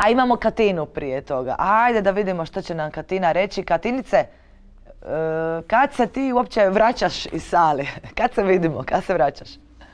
A imamo Katinu prije toga. Ajde da vidimo što će nam Katina reći. Katinice, kad se ti uopće vraćaš iz sale? Kad se vidimo? Kad se vraćaš?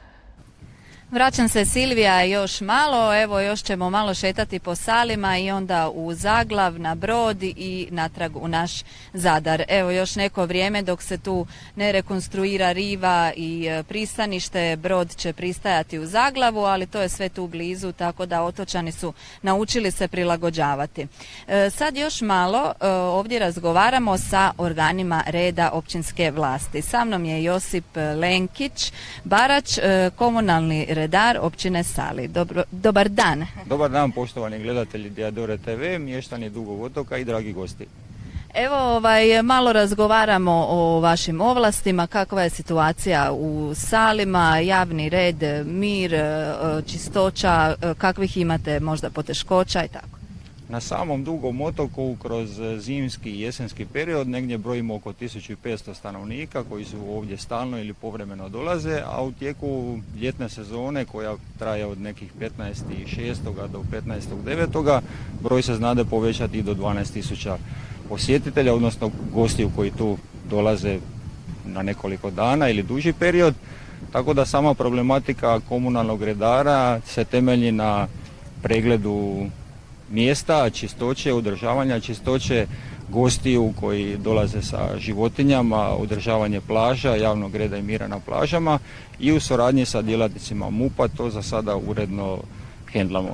Vraćam se, Silvija, još malo, evo još ćemo malo šetati po Salima i onda u Zaglav, na Brod i natrag u naš Zadar. Evo još neko vrijeme dok se tu ne rekonstruira riva i pristanište, Brod će pristajati u Zaglavu, ali to je sve tu blizu, tako da otočani su naučili se prilagođavati. Sad još malo ovdje razgovaramo sa organima reda općinske vlasti. Sa mnom je Josip Lenkić, Barač, komunalni redar općine Sali. Dobar dan. Dobar dan, poštovani gledatelji Diadore TV, mještani Dugog Otoka i dragi gosti. Evo, malo razgovaramo o vašim ovlastima, kakva je situacija u Salima, javni red, mir, čistoća, kakvih imate možda poteškoća i tako. Na samom Dugom Otoku kroz zimski i jesenski period negdje brojimo oko 1500 stanovnika koji su ovdje stalno ili povremeno dolaze, a u tijeku ljetne sezone koja traje od nekih 15.6. do 15.9. broj se znade povećati i do 12.000 posjetitelja, odnosno gostiju koji tu dolaze na nekoliko dana ili duži period. Tako da sama problematika komunalnog redara se temelji na pregledu mjesta, čistoće, održavanja čistoće, gostiju koji dolaze sa životinjama, održavanje plaža, javnog reda i mira na plažama i u suradnji sa djelatnicima MUP-a to za sada uredno hendlamo.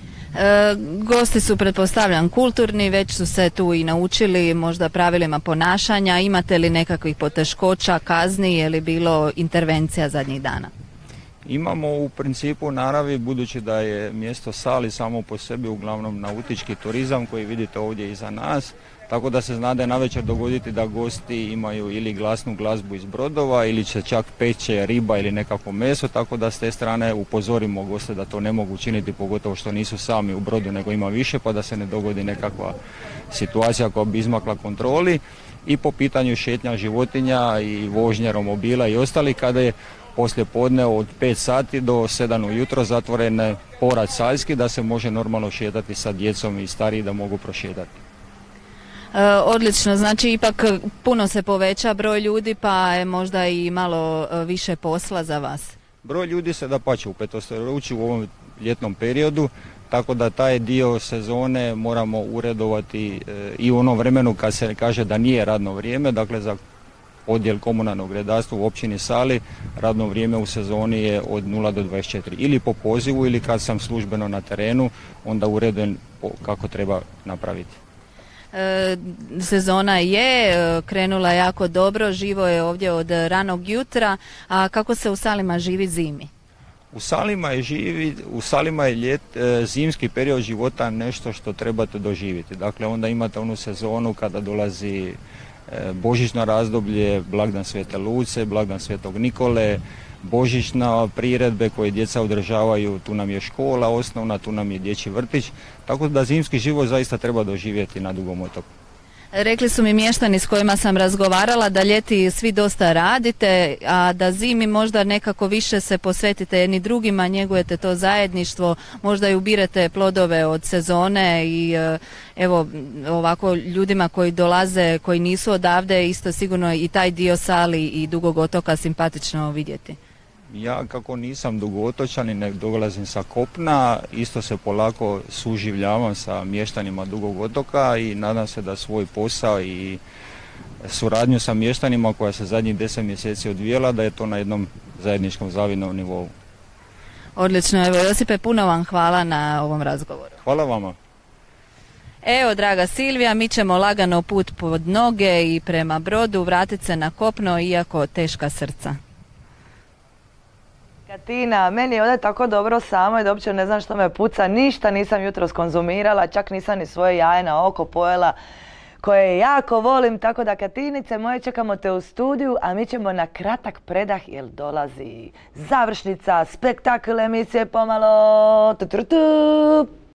Gosti su, pretpostavljam, kulturni, već su se tu i naučili možda pravilima ponašanja. Imate li nekakvih poteškoća, kazni, je li bilo intervencija zadnjih dana? Imamo u principu naravi, budući da je mjesto Sali samo po sebi uglavnom nautički turizam koji vidite ovdje iza nas, tako da se zna da je navečer dogoditi da gosti imaju ili glasnu glazbu iz brodova ili će čak peće riba ili nekako meso, tako da s te strane upozorimo goste da to ne mogu učiniti, pogotovo što nisu sami u brodu nego ima više, pa da se ne dogodi nekakva situacija koja bi izmakla kontroli. I po pitanju šetnja životinja i vožnje romobila i ostali, kada je poslije podne od 5 sati do 7 ujutro zatvorene porad Saljski da se može normalno šetati sa djecom i stariji da mogu prošetati. Odlično, znači ipak puno se poveća broj ljudi pa je možda i malo više posla za vas. Broj ljudi se dapače upetostruči u ovom ljetnom periodu, tako da taj dio sezone moramo uredovati i u onom vremenu kad se kaže da nije radno vrijeme, dakle za odjel komunalnog redarstva u općini Sali radno vrijeme u sezoni je od 0 do 24 ili po pozivu ili kad sam službeno na terenu onda uredujem kako treba napraviti. Sezona je krenula jako dobro, živo je ovdje od ranog jutra, a kako se u Salima živi zimi? U Salima je zimski period života nešto što trebate doživjeti. Dakle, onda imate onu sezonu kada dolazi božićno razdoblje, blagdan Svete Luce, blagdan Svetog Nikole, božićna priredbe koje djeca održavaju, tu nam je škola osnovna, tu nam je dječji vrtić, tako da zimski život zaista treba doživjeti na Dugom Otoku. Rekli su mi mještani s kojima sam razgovarala da ljeti svi dosta radite, a da zimi možda nekako više se posvetite jedni drugima, njegujete to zajedništvo, možda i ubirate plodove od sezone i evo ovako ljudima koji dolaze, koji nisu odavde, isto sigurno i taj dio Sali i Dugog Otoka simpatično vidjeti. Ja kako nisam Dugotočanin, ne dolazim sa kopna, isto se polako suživljavam sa mještanima Dugog Otoka i nadam se da svoj posao i suradnju sa mještanima koja se zadnjih 10 mjeseci odvijela, da je to na jednom zajedničkom zavidnom nivou. Odlično, evo Josipe, puno vam hvala na ovom razgovoru. Hvala vama. Evo, draga Silvija, mi ćemo lagano put pod noge i prema brodu vratiti se na kopno, iako teška srca. Katina, meni je ovdje tako dobro samo i da uopće ne znam što me puca, ništa nisam jutros konzumirala, čak nisam ni svoje jaje na oko pojela koje jako volim, tako da Katinice moje čekamo te u studiju, a mi ćemo na kratak predah jer dolazi završnica, spektakl emisije pomalo.